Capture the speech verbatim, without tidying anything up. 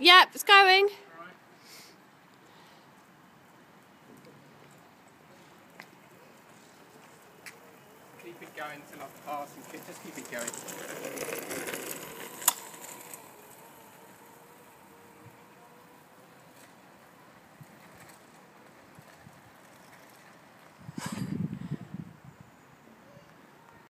Yep, it's going. Keep it going until I pass and just keep it going.